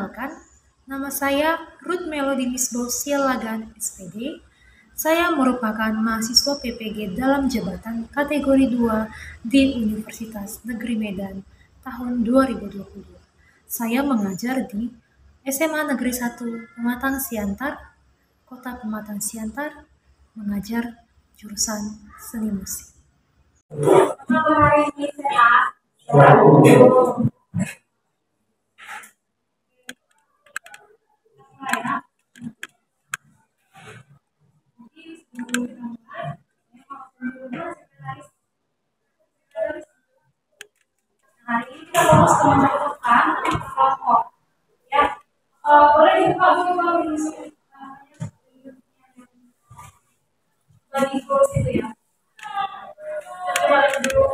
Perkenalkan, nama saya Ruth Melody Misbah Sialagan, SPD. Saya merupakan mahasiswa PPG dalam jabatan kategori 2 di Universitas Negeri Medan tahun 2022. Saya mengajar di SMA Negeri 1 Pematang Siantar, Kota Pematang Siantar, mengajar jurusan seni musik. Hari ini kita fokus ke mencontohkan kelompok, ya. Boleh dibuka dulu bagi goals itu ya. Kita coba lihat dulu.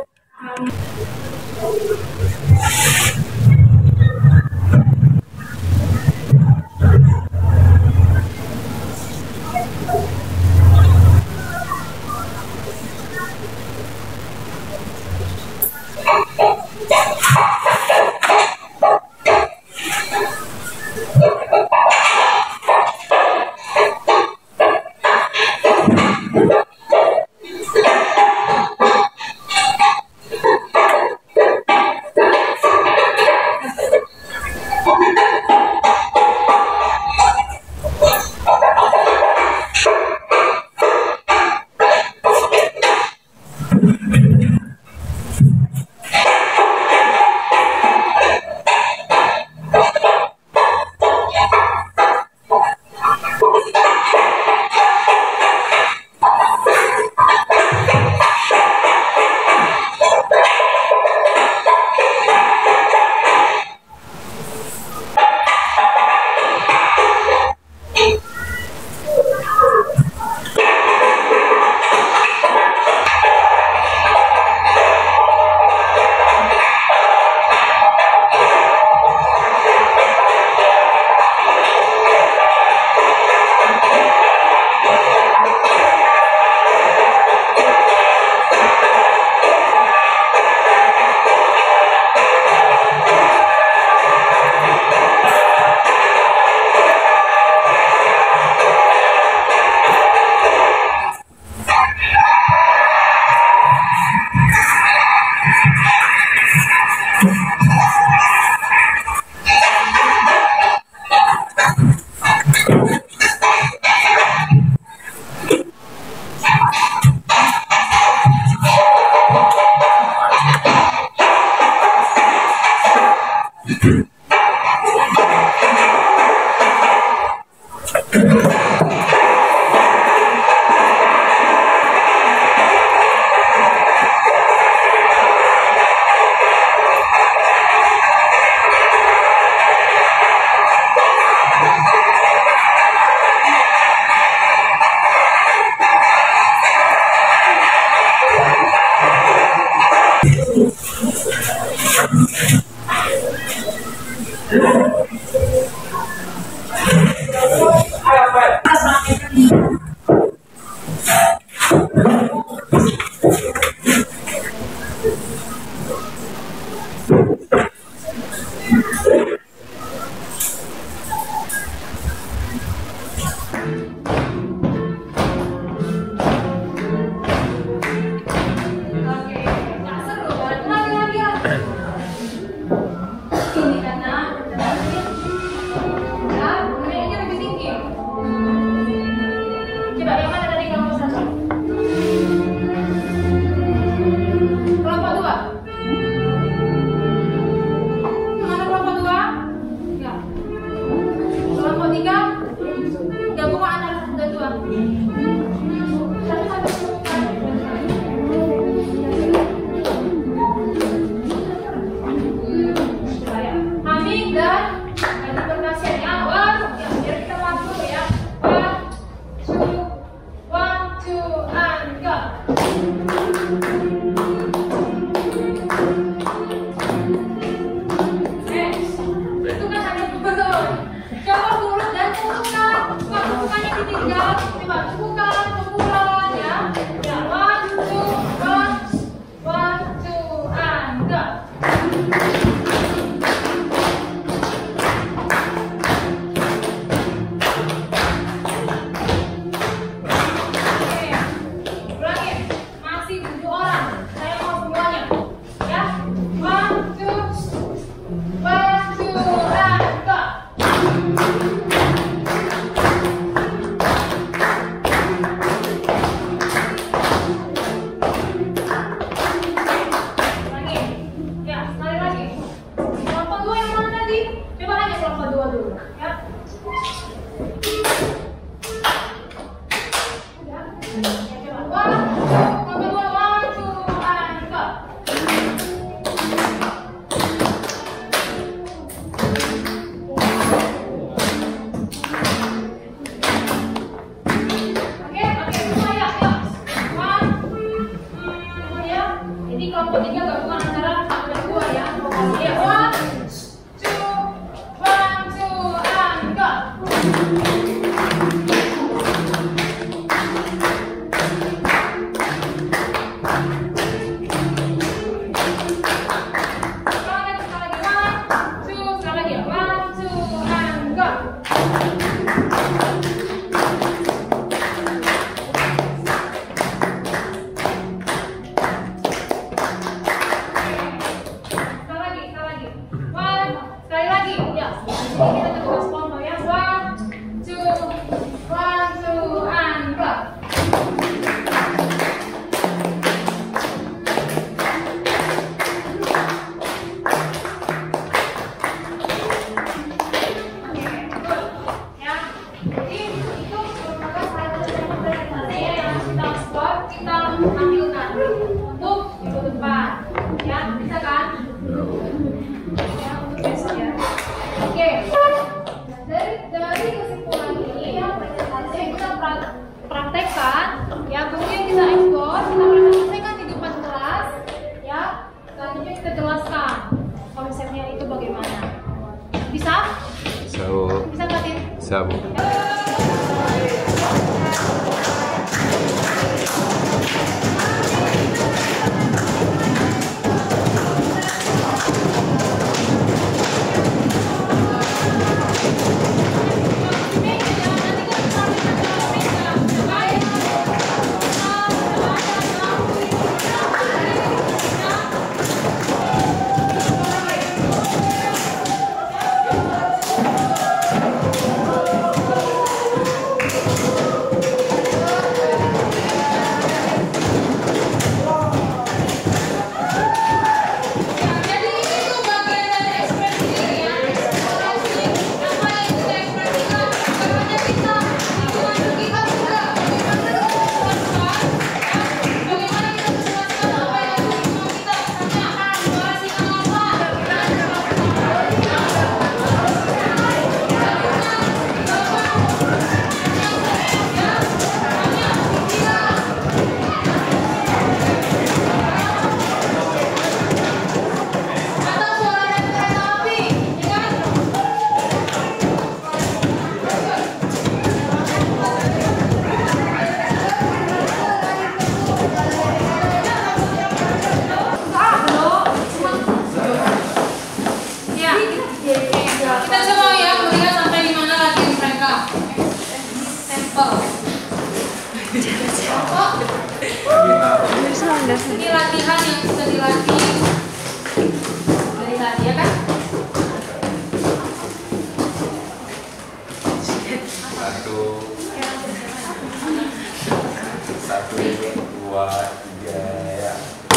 Ini kelompok 3 gabungan antara 1 dan 2 ya. Oke, 1, 2, 1, 2, and go. Dari kesimpulan ini yang kita praktekkan, ya kemudian kita ekspor, kita praktekkan di depan kelas, ya selanjutnya kita jelaskan konsepnya itu bagaimana. Bisa? Bisa, Bu. Bisa nggak, Tin? Bisa, Bu. Kita semua ya melihat sampai di mana latihan mereka. Sampel. Ini latihan yang sudah dilatih dari tadi ya kan? Satu, dua, tiga, ya.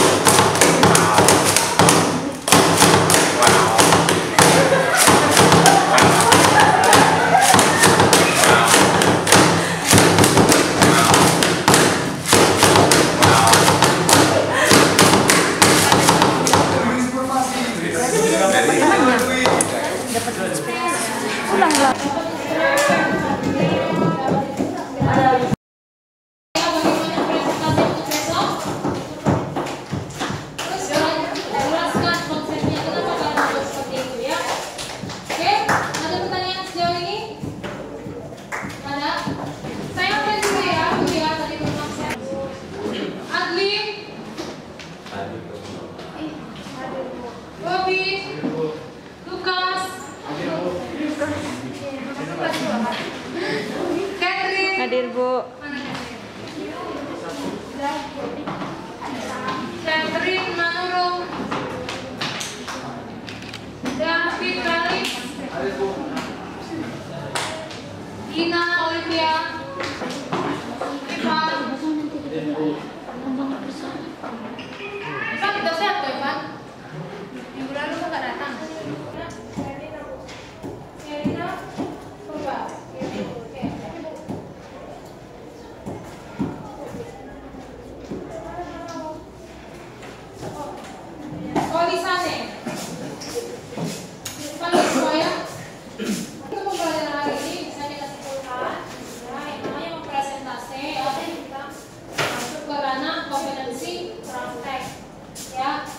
Hadir, Bu. Catherine Manurung, David Khalid, Ina Olivia, Ivan. Ivan kita sehat kok, Ivan? Minggu lalu kok nggak datang? Serina, coba. Oke.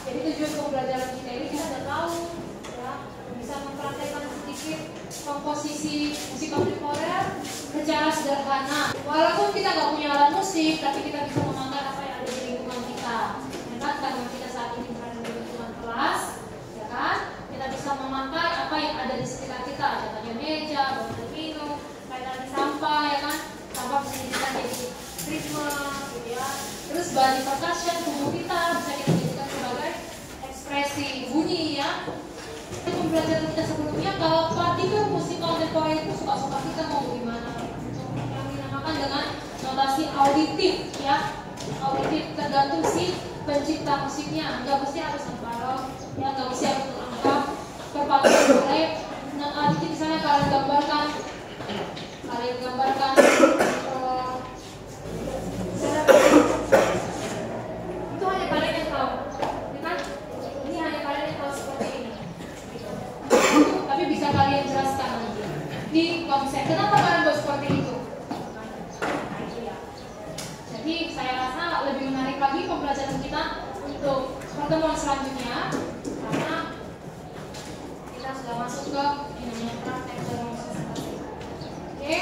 Jadi tujuan pembelajaran kita ini kita sudah tahu, ya, bisa mempraktekkan sedikit komposisi musik kontemporer secara sederhana. Walaupun kita nggak punya alat musik, tapi kita bisa memakai apa yang ada di lingkungan kita. Ya kan, karena kita saat ini berada di lingkungan kelas, ya kan, kita bisa memakai apa yang ada di sekitar kita. Contohnya meja, botol minum, kayak tadi sampah, ya kan, sampah bisa dijadikan jadi ritme, gitu ya. Terus body percussion, tubuh kita bisa kita jadikan sebagai ekspresi bunyi, ya. Pembelajaran kita sebelumnya, kalau partitur musik kontemporer itu suka-suka kita mau gimana, yang dinamakan dengan notasi auditif, ya. Auditif tergantung si pencipta musiknya, nggak mesti harus ngebarok, ya, nggak mesti harus mengangkat, terpakai boleh. Not auditif misalnya kalian gambarkan itu hanya kalian yang tahu, ya kan? Ini hanya kalian yang tahu seperti ini. Tapi bisa kalian jelaskan nanti di konsen. Kenapa kalian buat seperti itu? Nah, itu ya. Jadi saya rasa lebih menarik lagi pembelajaran kita untuk pertemuan selanjutnya, karena kita sudah masuk ke yang namanya praktek dan presentasi. Oke.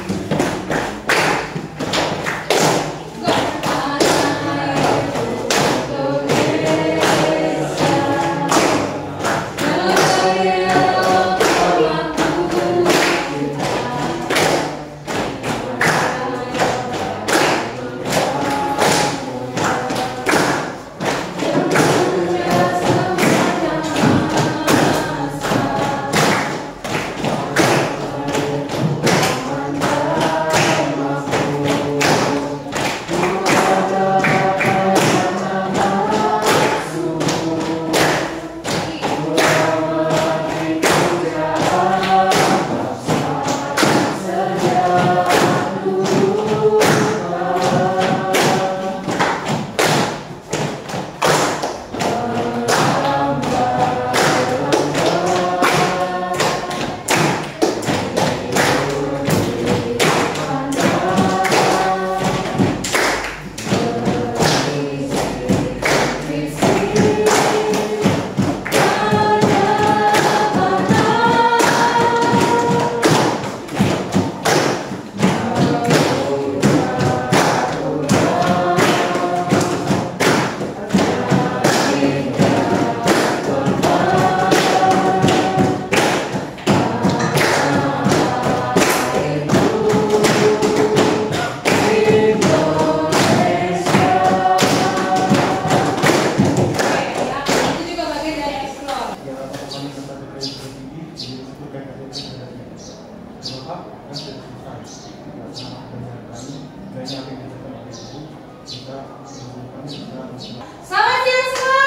Selamat siang semua.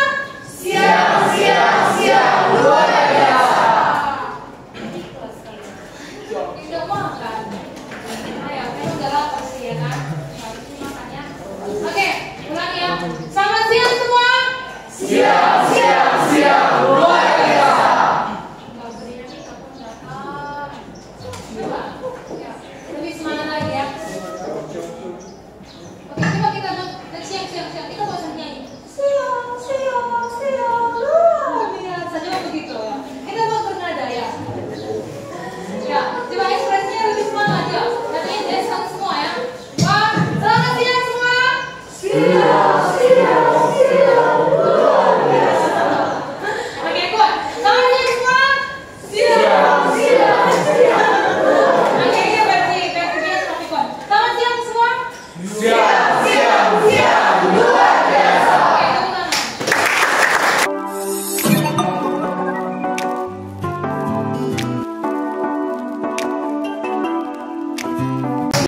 Siang luar biasa. Udah makan. Ayo, kita udah lapar sih ya kan. Harus makan ya. Oke, ulang ya. Selamat siang semua. Siang.